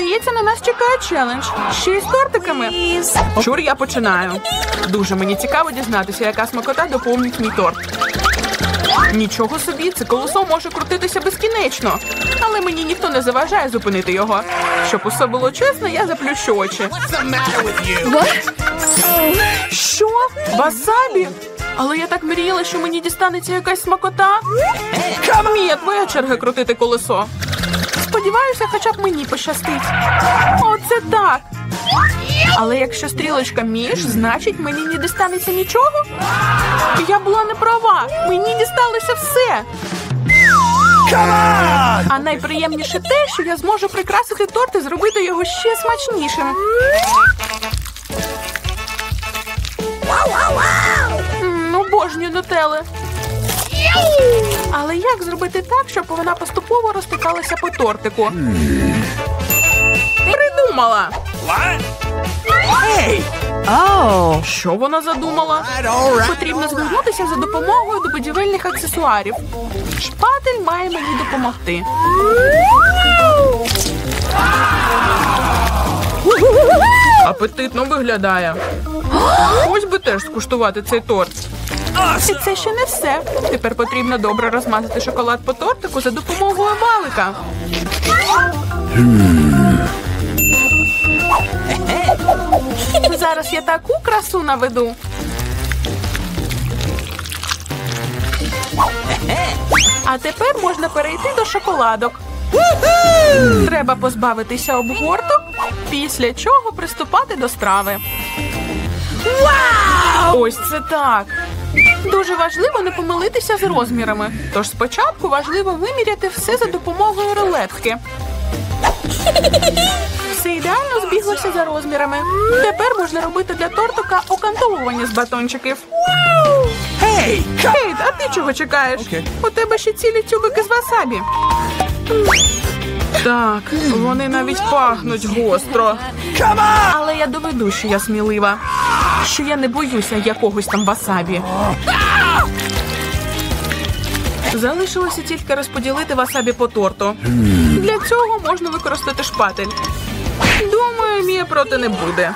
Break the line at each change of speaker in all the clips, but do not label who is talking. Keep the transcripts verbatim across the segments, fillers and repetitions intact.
Здається, на нас чекає челендж. Ще й з тортиками. Чур, я починаю. Дуже мені цікаво дізнатися, яка смакота доповнить мій торт. Нічого собі, це колесо може крутитися безкінечно. Але мені ніхто не заважає зупинити його. Щоб усе було чесно, я заплющу очі. Що? Васабі? Але я так мріяла, що мені дістанеться якась смакота. Мія, твоя черга крутити колесо. Сподіваюся, хоча б мені пощастить. Оце так. Але якщо стрілочка між, значить мені не дістанеться нічого? Я була не права. Мені дісталося все. А найприємніше те, що я зможу прикрасити торт і зробити його ще смачнішим. М, обожнюю нутелли. Але як зробити так, щоб вона поступово розтикалася по тортику? Придумала!
Oh.
Що вона задумала? Потрібно звернутися за допомогою до будівельних аксесуарів. Шпатель має мені допомогти. Апетитно виглядає. Ось би теж скуштувати цей торт. І це ще не все. Тепер потрібно добре розмазати шоколад по тортику за допомогою валика. Зараз я таку красу наведу. А тепер можна перейти до шоколадок. Треба позбавитися обгорток, після чого приступати до страви. Ось це так. Дуже важливо не помилитися з розмірами. Тож спочатку важливо виміряти все за допомогою рулетки. Все ідеально збіглося за розмірами. Тепер можна робити для тортика окантовування з батончиків.
Hey!
Кейт, а ти чого чекаєш?
Okay.
У тебе ще цілі тюбики з васабі. Так, вони навіть пахнуть гостро. Але я доведу, що я смілива. Що я не боюся якогось там васабі. Залишилося тільки розподілити васабі по торту. Для цього можна використати шпатель. Думаю, Мія проти не буде.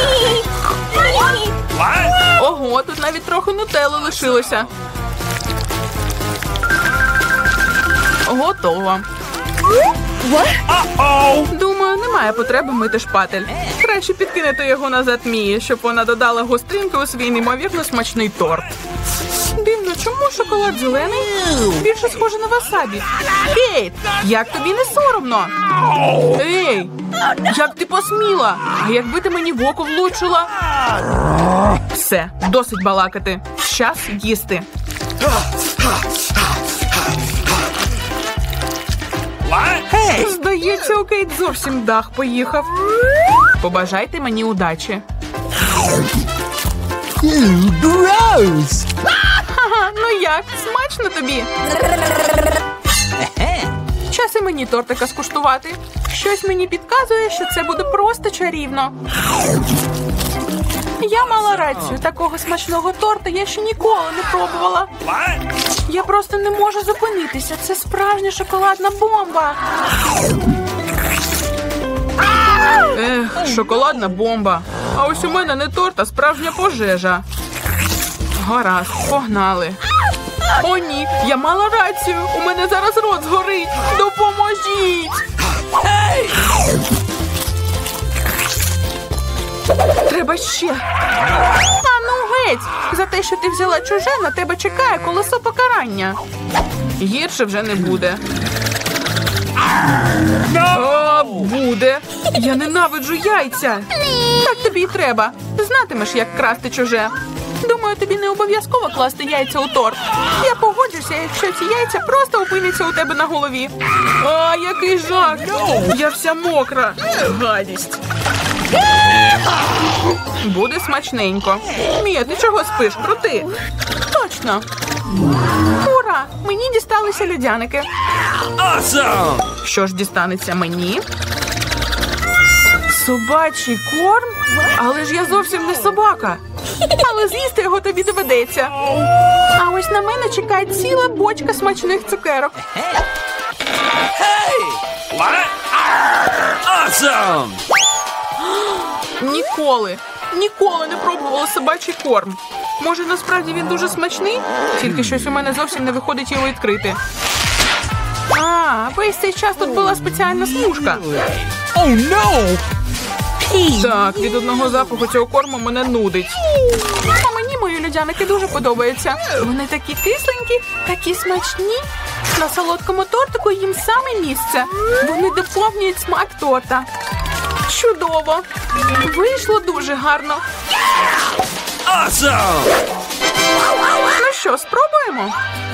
Ого, тут навіть трохи нутелли лишилося. Готово. Думаю, немає потреби мити шпатель. Краще підкинути його назад Мії, щоб вона додала гостринки у свій неймовірно смачний торт. Дивно, чому шоколад зелений? Більше схоже на васабі. Кейт, як тобі не соромно? Ей, як ти посміла? А якби ти мені в око влучила? Все, досить балакати. Час їсти.
Hey!
Здається, у Кейт зовсім дах поїхав. Побажайте мені удачі.
Gross!
Ага, ну як? Смачно тобі? Час і мені тортика скуштувати. Щось мені підказує, що це буде просто чарівно. Я мала рацію. Такого смачного торта я ще ніколи не пробувала. Я просто не можу зупинитися. Це справжня шоколадна бомба. Ех, шоколадна бомба. А ось у мене не торт, а справжня пожежа. Гаразд, погнали. О, ні, я мала рацію. У мене зараз рот згорить. Допоможіть! Треба ще. А ну геть! За те, що ти взяла чуже, на тебе чекає колесо покарання. Гірше вже не буде. О, буде. Я ненавиджу яйця. Так тобі й треба. Знатимеш, як красти чуже. Думаю, тобі не обов'язково класти яйця у торт. Я погоджуся, якщо ці яйця просто опиняться у тебе на голові. А, який жах! Я вся мокра. Гадість. Буде смачненько. Мія, ти чого спиш? Крути. Точно. Ура! Мені дісталися льодяники.
Awesome!
Що ж дістанеться мені? Собачий корм? Але ж я зовсім не собака. Але з'їсти його тобі доведеться. А ось на мене чекає ціла бочка смачних цукерок.
Awesome!
Ніколи, ніколи не пробувала собачий корм. Може, насправді він дуже смачний? Тільки щось у мене зовсім не виходить його відкрити. А, весь цей час тут була спеціальна смужка.
Oh no!
Так, від одного запаху цього корму мене нудить. А мені мої льодяники дуже подобаються. Вони такі кисленькі, такі смачні. На солодкому тортику їм саме місце. Вони доповнюють смак торта. Чудово! Вийшло дуже гарно.
Awesome!
Ну що, спробуємо?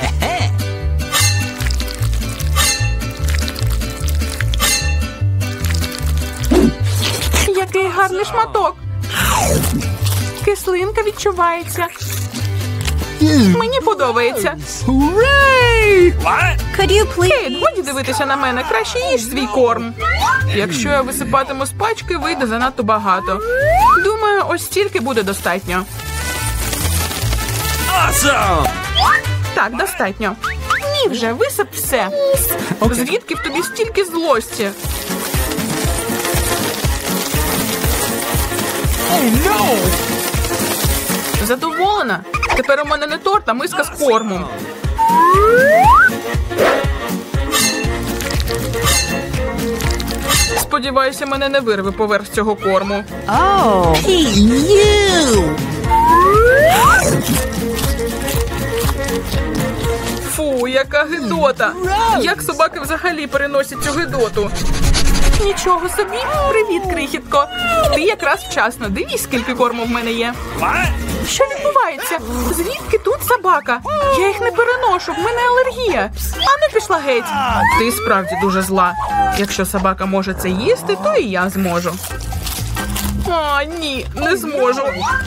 Який гарний шматок. Кислинка відчувається. Мені подобається.
Hooray! What?
Кейт, годі дивитися на мене. Краще їж свій корм. Якщо я висипатиму з пачки, вийде занадто багато. Думаю, ось стільки буде достатньо.
Awesome!
Так, достатньо. Ні, вже висип все. Звідки в тобі стільки злості?
Oh no!
Задоволена? Тепер у мене не торт, а миска з кормом. Сподіваюся, мене не вирве поверх цього корму.
Oh. Hey, you!
Фу, яка гидота. Як собаки взагалі переносять цю гидоту? Нічого собі. Привіт, крихітко. Ти якраз вчасно. Дивись, скільки корму в мене є.
What?
Що відбувається? Звідки тут собака? Я їх не переношу, в мене алергія. А не пішла геть. Ти справді дуже зла. Якщо собака може це їсти, то і я зможу. А, ні, не зможу.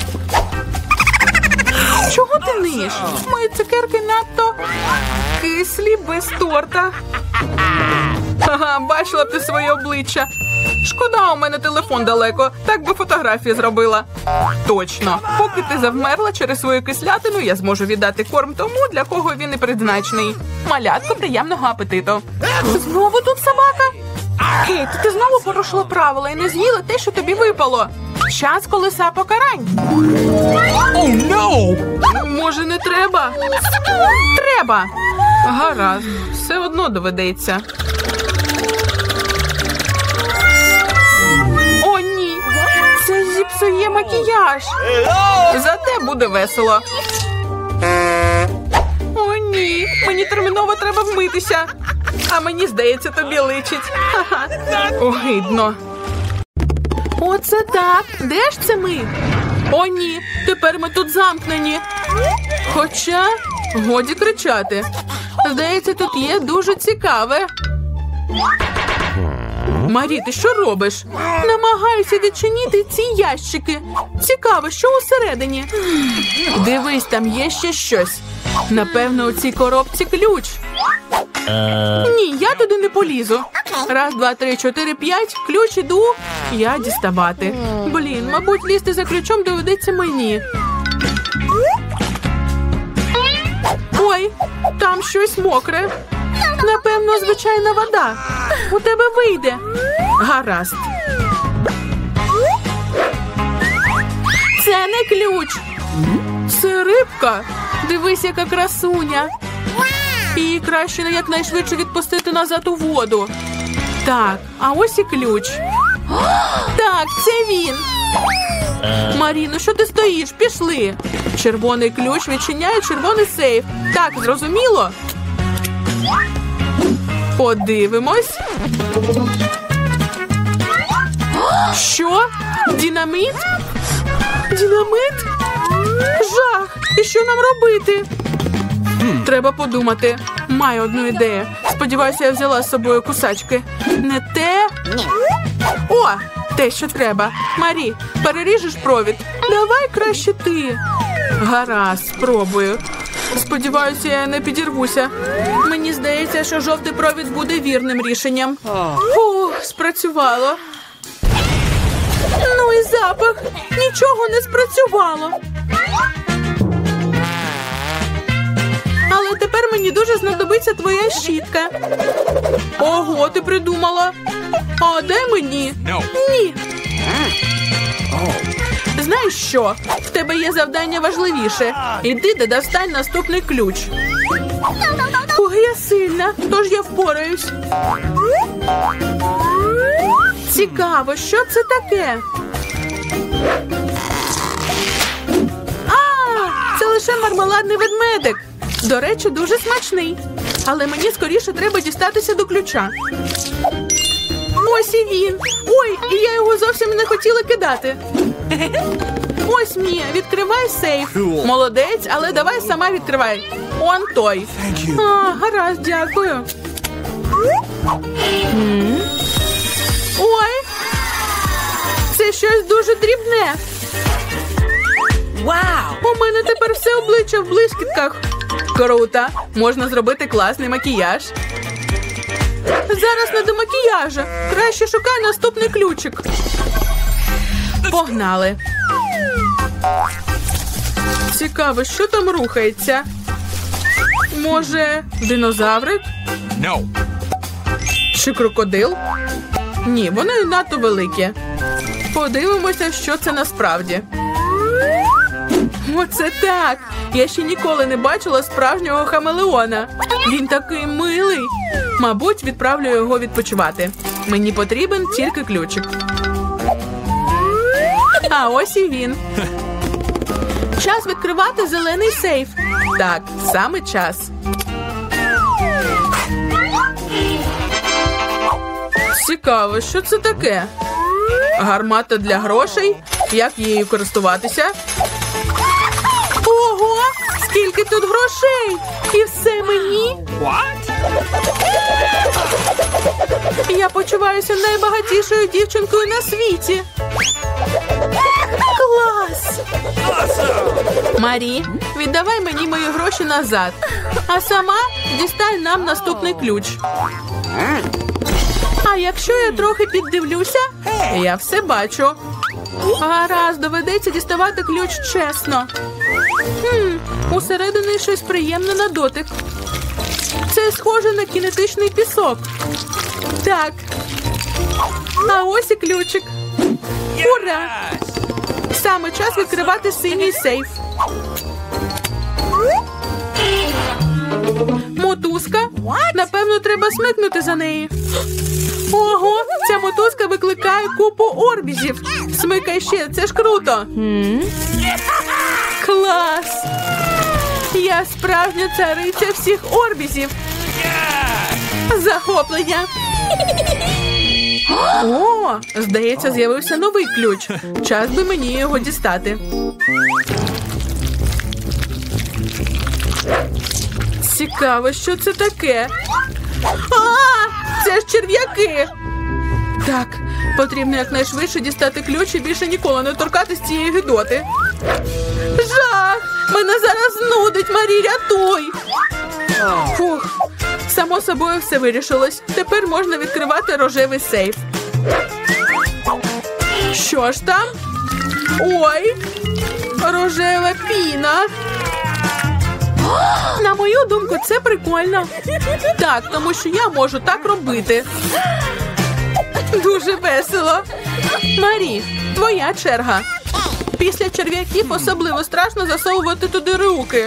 Чого ти ниш? Мої цукерки надто кислі без торта. Ага, бачила б ти своє обличчя. Шкода, у мене телефон далеко. Так би фотографії зробила. Точно. Поки ти завмерла через свою кислятину, я зможу віддати корм тому, для кого він і призначений. Малятко, приємного апетиту. Знову тут собака? Кейт, ти знову порушила правила і не з'їла те, що тобі випало. Час колеса покарань.
Oh no!
Може, не треба? Треба. Гаразд. Все одно доведеться. О, ні. Це зіпсує макіяж. Зате буде весело. О, ні. Мені терміново треба вмитися. А мені, здається, тобі личить. Ха-ха. Огидно. Оце так. Де ж це ми? О, ні. Тепер ми тут замкнені. Хоча, годі кричати. Здається, тут є дуже цікаве. Марі, ти що робиш? Намагаюся відчинити ці ящики. Цікаво, що усередині. Дивись, там є ще щось. Напевно, у цій коробці ключ. Ні, я туди не полізу. Раз, два, три, чотири, п'ять. Ключ іду. Я діставати. Блін, мабуть, лізти за ключом доведеться мені. Ой, там щось мокре. Напевно, звичайна вода. У тебе вийде. Гаразд. Це не ключ. Це рибка. Дивись, яка красуня. Її краще якнайшвидше відпустити назад у воду. Так, а ось і ключ. Так, це він. Маріно, що ти стоїш? Пішли. Червоний ключ відчиняє червоний сейф. Так, зрозуміло? Подивимось. Що? Динамит? Динамит? Жах! І що нам робити? Треба подумати. Маю одну ідею. Сподіваюся, я взяла з собою кусачки. Не те? О, те, що треба. Марі, переріжеш провід? Давай краще ти. Гаразд, спробую. Сподіваюся, я не підірвуся. Мені здається, що жовтий провід буде вірним рішенням. Фух, спрацювало. Ну і запах. Нічого не спрацювало. Але тепер мені дуже знадобиться твоя щітка. Ого, ти придумала. А де мені?
No.
Ні. Знаєш що? В тебе є завдання важливіше. Іди та достань наступний ключ. Ой, я сильна, тож я впораюсь. Цікаво, що це таке? А, це лише мармеладний ведмедик. До речі, дуже смачний. Але мені скоріше треба дістатися до ключа. Ось і він. Ой, і я його зовсім не хотіла кидати. Ось, Мія, відкривай сейф. Молодець, але давай сама відкривай. Он той. А, гаразд, дякую. Ой, це щось дуже дрібне.
Wow.
У мене тепер все обличчя в блискітках. Круто. Можна зробити класний макіяж. Зараз не до макіяжа. Краще шукай наступний ключик. Погнали. Цікаво, що там рухається? Може, динозаврик?
No.
Чи крокодил? Ні, вони надто великі. Подивимося, що це насправді. Оце так! Я ще ніколи не бачила справжнього хамелеона. Він такий милий. Мабуть, відправлю його відпочивати. Мені потрібен тільки ключик. А ось і він. Час відкривати зелений сейф. Так, саме час. Цікаво, що це таке? Гармата для грошей? Як її користуватися? Ого! Скільки тут грошей! І все мені?
What?
Я почуваюся найбагатішою дівчинкою на світі. Клас!
Awesome.
Марі, віддавай мені мої гроші назад. А сама дістай нам наступний ключ. А якщо я трохи піддивлюся, я все бачу. Гаразд, доведеться діставати ключ чесно. Хм, усередині щось приємне на дотик. Це схоже на кінетичний пісок. Так. А ось і ключик. Ура! Саме час відкривати синій сейф. Мотузка? Напевно, треба смикнути за неї. Ого, ця мотузка викликає купу орбізів. Смикай ще, це ж круто. Клас! Я справжня цариця всіх орбізів. Захоплення. О, здається, з'явився новий ключ. Час би мені його дістати. Цікаво, що це таке. А, це ж черв'яки. Так, потрібно якнайшвидше дістати ключ і більше ніколи не торкатись цієї гидоти. Жах! Мене зараз нудить, Марі, рятуй! Фух, само собою все вирішилось. Тепер можна відкривати рожевий сейф. Що ж там? Ой, рожева піна. На мою думку, це прикольно. Так, тому що я можу так робити. Дуже весело. Марі, твоя черга. Після черв'яків особливо страшно засовувати туди руки.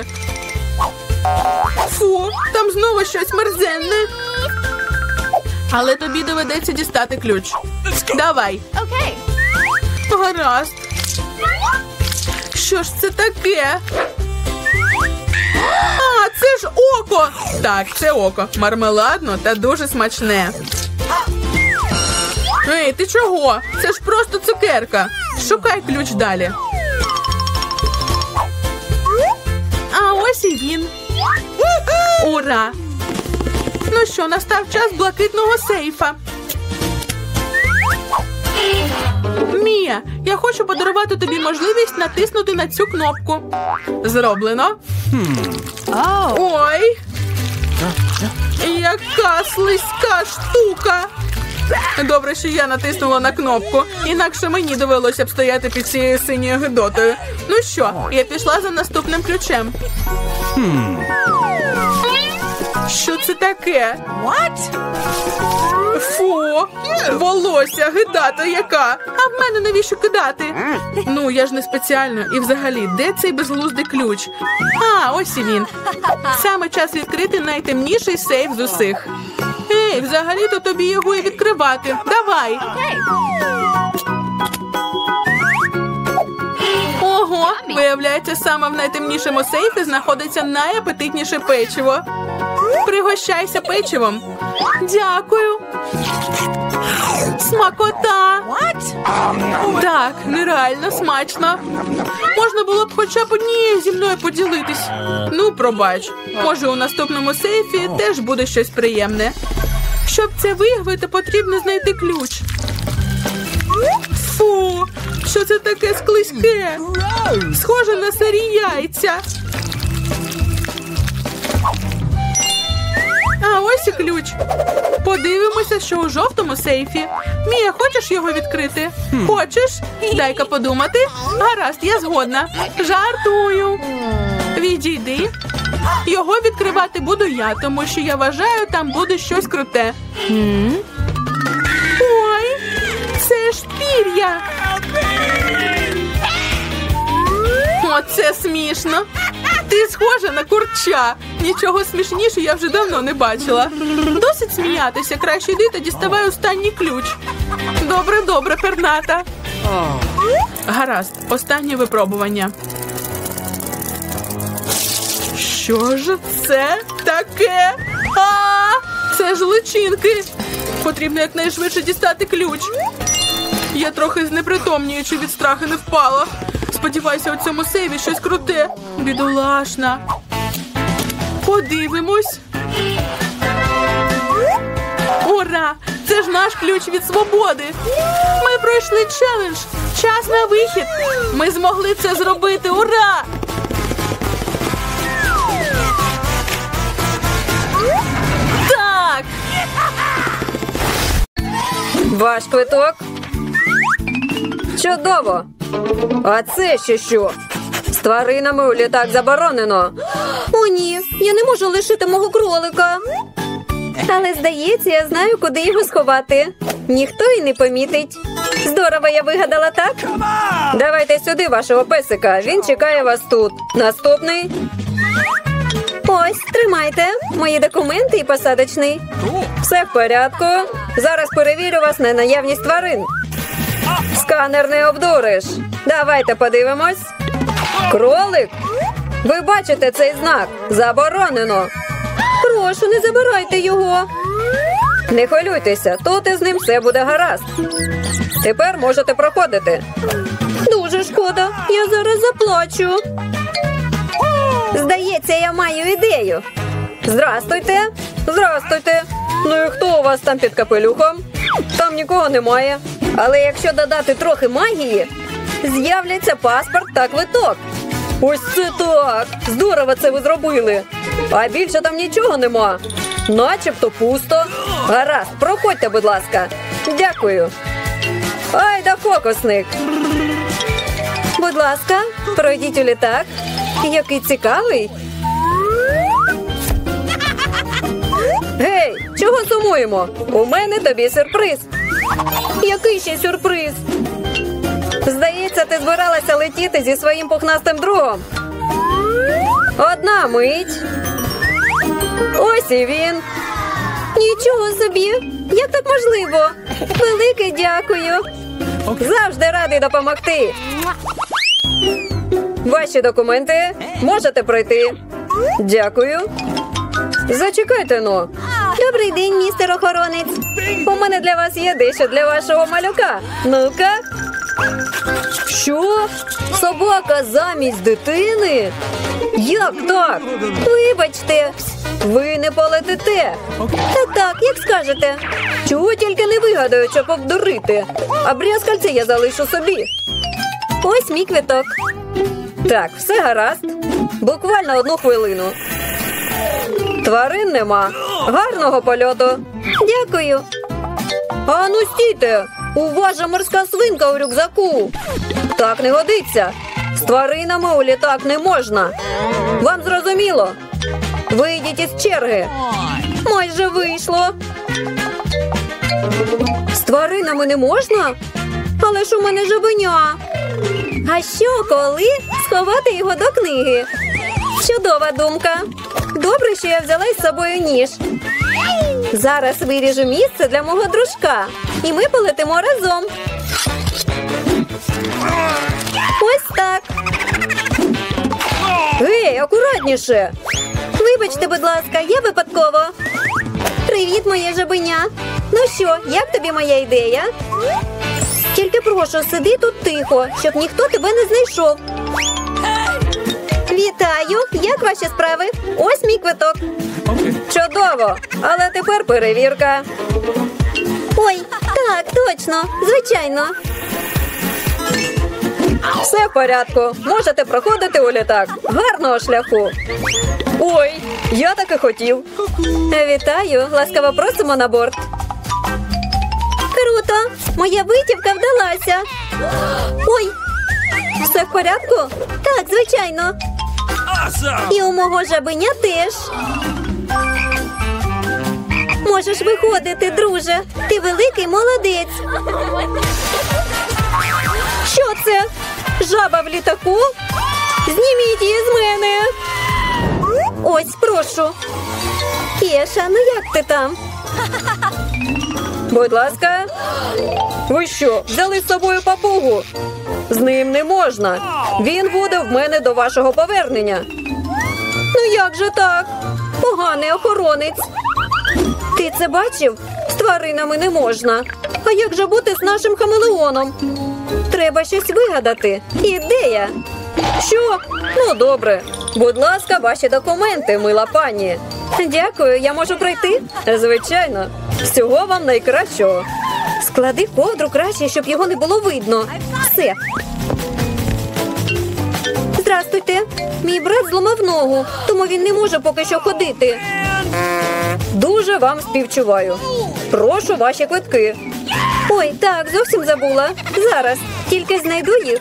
Фу, там знову щось мерзенне. Але тобі доведеться дістати ключ. Давай.
Okay.
Гаразд. Що ж це таке? А, це ж око! Так, це око. Мармеладно та дуже смачне. Ей, ти чого? Це ж просто цукерка. Шукай ключ далі. А ось і він. Ура! Ну що, настав час блакитного сейфа. Мія, я хочу подарувати тобі можливість натиснути на цю кнопку. Зроблено.
Oh.
Ой! Яка слизька штука! Добре, що я натиснула на кнопку. Інакше мені довелося б стояти під цією синьою гидотою. Ну що, я пішла за наступним ключем.
Hmm.
Що це таке?
What?
Фу, волосся, гидата яка. А в мене навіщо кидати? Ну, я ж не спеціально. І взагалі, де цей безглуздий ключ? А, ось і він. Саме час відкрити найтемніший сейф з усіх. Ей, взагалі-то тобі його і відкривати. Давай. Ого, виявляється, саме в найтемнішому сейфі знаходиться найапетитніше печиво. Пригощайся печивом. Дякую. Смакота. Так, нереально смачно. Можна було б хоча б однією зі мною поділитись. Ну, пробач. Може, у наступному сейфі теж буде щось приємне. Щоб це виявити, потрібно знайти ключ. Фу, що це таке склизьке? Схоже на сирі яйця. А ось і ключ. Подивимося, що у жовтому сейфі. Мія, хочеш його відкрити? Хочеш? Дай-ка подумати. Гаразд, я згодна. Жартую. Відійди. Його відкривати буду я, тому що я вважаю, там буде щось круте. Ой, це ж пір'я. Оце смішно. Ти схожа на курча. Нічого смішніше я вже давно не бачила. Досить сміятися. Краще йди та діставай останній ключ. Добре, добре, перната. Гаразд, останнє випробування. Що ж це таке? А, це ж личинки. Потрібно якнайшвидше дістати ключ. Я трохи знепритомнюючи від страху не впала. Сподіваюся, у цьому сейві щось круте. Бідолашна. Подивимось. Ура! Це ж наш ключ від свободи. Ми пройшли челендж. Час на вихід. Ми змогли це зробити. Ура! Так!
Ваш квиток? Чудово! А це ще що? З тваринами у літак заборонено. О, ні, я не можу лишити мого кролика. Але, здається, я знаю, куди його сховати. Ніхто й не помітить. Здорово я вигадала, так? Давайте сюди вашого песика, він чекає вас тут. Наступний. Ось, тримайте. Мої документи і посадочний. Все в порядку. Зараз перевірю вас на наявність тварин. Сканер не обдуриш. Давайте подивимось. Кролик? Ви бачите цей знак? Заборонено. Прошу, не забирайте його. Не хвилюйтеся, тут із ним все буде гаразд. Тепер можете проходити. Дуже шкода, я зараз заплачу. Здається, я маю ідею. Здрастуйте. Здрастуйте. Ну і хто у вас там під капелюхом? Там нікого немає. Але якщо додати трохи магії, з'являться паспорт та квиток. Ось це так! Здорово це ви зробили. А більше там нічого нема. Начебто пусто. Гаразд, проходьте, будь ласка. Дякую. Ай да фокусник. Будь ласка, пройдіть у літак. Який цікавий. Гей, чого сумуємо? У мене тобі сюрприз. Який ще сюрприз? Здається, ти збиралася летіти зі своїм пухнастим другом. Одна мить. Ось і він. Нічого собі. Як так можливо? Велике дякую. Завжди радий допомогти. Ваші документи. Можете пройти. Дякую. Зачекайте, но. Добрий день, містер охоронець. У мене для вас є дещо для вашого малюка. Ну-ка. Що? Собака замість дитини? Як так? Вибачте. Ви не полетите. Так, так, як скажете. Чого тільки не вигадаю, щоб обдурити. А брязкальце я залишу собі. Ось мій квиток. Так, все гаразд. Буквально одну хвилину. Тварин нема. Гарного польоту. Дякую. А ну стійте. У вас же морська свинка у рюкзаку. Так не годиться. З тваринами у літак не можна. Вам зрозуміло? Вийдіть із черги. Майже вийшло. З тваринами не можна? Але ж у мене жабеня. А що, коли сховати його до книги? Чудова думка. Добре, що я взяла із собою ніж. Зараз виріжу місце для мого дружка. І ми полетимо разом. Ось так. Ей, акуратніше. Вибачте, будь ласка, я випадково. Привіт, моє жабеня. Ну що, як тобі моя ідея? Тільки прошу, сиди тут тихо, щоб ніхто тебе не знайшов. Вітаю! Як ваші справи? Ось мій квиток. Чудово! Але тепер перевірка. Ой, так, точно, звичайно. Все в порядку. Можете проходити у літак. Гарного шляху. Ой, я так і хотів. Вітаю, ласкаво просимо на борт. Круто! Моя витівка вдалася. Ой, все в порядку? Так, звичайно.
Awesome!
І у мого жабеня теж. Можеш виходити, друже. Ти великий молодець. Що це? Жаба в літаку? Зніміть її з мене. Ось, прошу. Кеша, ну як ти там? Будь ласка. Ви що, взяли з собою папугу? З ним не можна. Він буде в мене до вашого повернення. Ну як же так? Поганий охоронець. Ти це бачив? З тваринами не можна. А як же бути з нашим хамелеоном? Треба щось вигадати. Ідея. Що? Ну, добре. Будь ласка, ваші документи, мила пані. Дякую, я можу пройти? Звичайно. Всього вам найкращого. Склади ковдру краще, щоб його не було видно. Все. Здрастуйте. Мій брат зламав ногу, тому він не може поки що ходити. Дуже вам співчуваю. Прошу ваші квитки. Ой, так, зовсім забула. Зараз. Тільки знайду їх.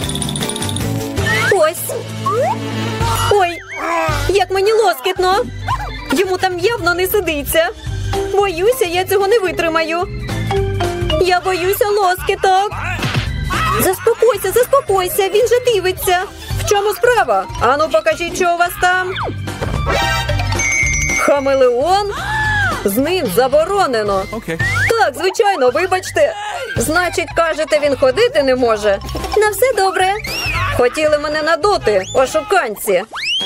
Ось. Ой, як мені лоскітно. Йому там явно не сидиться. Боюся, я цього не витримаю. Я боюся лоскіток. Заспокойся, заспокойся, він же дивиться. В чому справа? Ану, покажіть, що у вас там. Хамелеон? З ним заборонено.
Okay.
Так, звичайно, вибачте. Значить, кажете, він ходити не може? На все добре. Хотіли мене надути, ошуканці.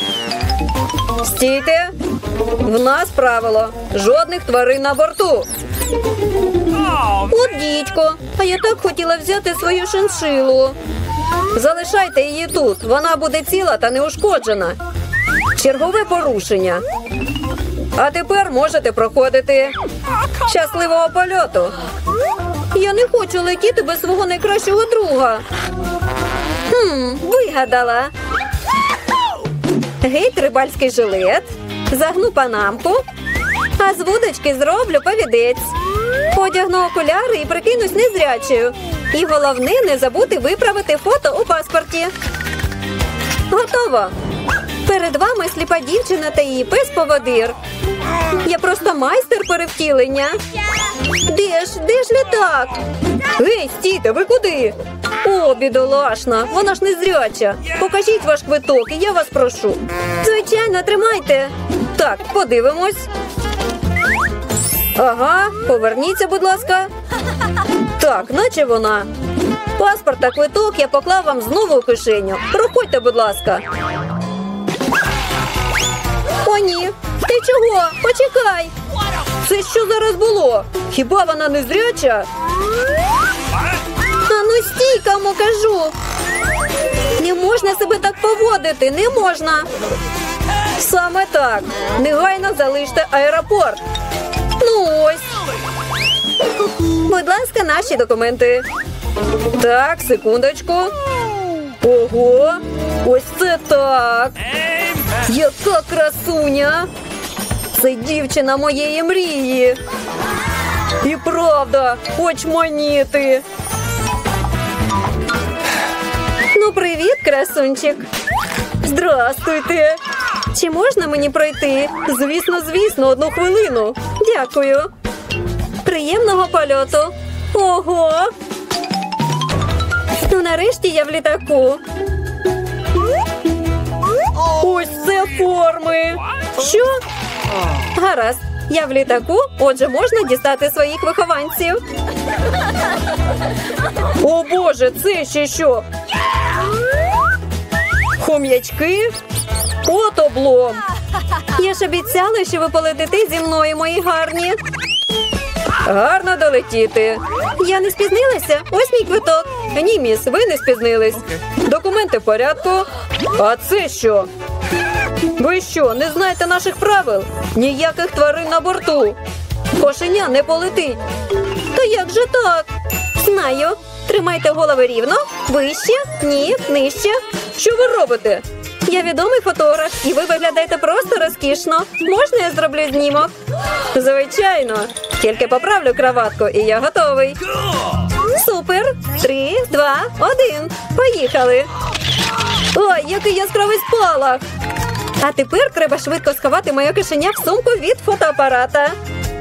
Стійте. В нас правило. Жодних тварин на борту. От дідько. А я так хотіла взяти свою шиншилу. Залишайте її тут. Вона буде ціла та неушкоджена. Чергове порушення. А тепер можете проходити. Щасливого польоту. Я не хочу летіти без свого найкращого друга. Хм, вигадала. Геть рибальський жилет. Загну панамку. А з вудочки зроблю повідець. Одягну окуляри і прикинусь незрячою. І головне, не забути виправити фото у паспорті. Готово. Перед вами сліпа дівчина та її пес-поводир. Я просто майстер перевтілення. Де ж, де ж літак? Гей, стійте, ви куди? О, бідолашна, вона ж незряча. Покажіть ваш квиток, і я вас прошу. Звичайно, тримайте. Так, подивимось. Ага, поверніться, будь ласка. Так, наче вона. Паспорт та квиток я поклав вам знову у кишеню. Проходьте, будь ласка. О, ні. Ти чого? Почекай. Це що зараз було? Хіба вона не зряча? А ну стій, кому кажу. Не можна себе так поводити, не можна. Саме так. Негайно залиште аеропорт. Ну ось. Будь ласка, наші документи. Так, секундочку. Ого, ось це так. Яка красуня. Це дівчина моєї мрії. І правда, очманіти. Ну, привіт, красунчик. Здрастуйте. Чи можна мені пройти? Звісно, звісно, одну хвилину. Дякую. Приємного польоту. Ого! Ну, нарешті я в літаку. Ось це форми. Що? Гаразд. Я в літаку, отже, можна дістати своїх вихованців. О, Боже, це ще що? Хом'ячки? От облом. Я ж обіцяла, що ви полетите зі мною, мої гарні. Гарно долетіти. Я не спізнилася? Ось мій квиток. Ні, міс, ви не спізнились. Документи в порядку. А це що? Ви що, не знаєте наших правил? Ніяких тварин на борту. Кошеня не полетить. Та як же так? Знаю. Тримайте голови рівно. Вище, ні, нижче. Що ви робите? Я відомий фотограф, і ви виглядаєте просто розкішно. Можна я зроблю знімок? Звичайно. Тільки поправлю краватку, і я готовий. Супер. Три, два, один. Поїхали. Ой, який яскравий спалах. А тепер треба швидко сховати моє кишеня в сумку від фотоапарата.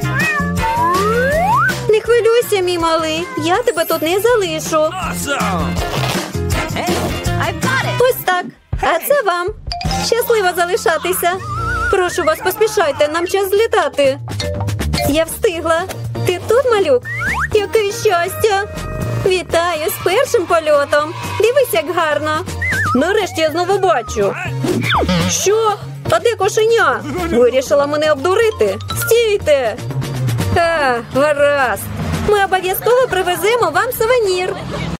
Не хвилюйся, мій малий. Я тебе тут не залишу.
Awesome!
I've got it.
Ось так. А це вам. Щасливо залишатися. Прошу вас, поспішайте, нам час злітати. Я встигла. Ти тут, малюк? Яке щастя. Вітаю з першим польотом. Дивись, як гарно. Нарешті я знову бачу. Що? А де кошеня? Вирішила мене обдурити. Стійте. А, гаразд. Ми обов'язково привеземо вам сувенір.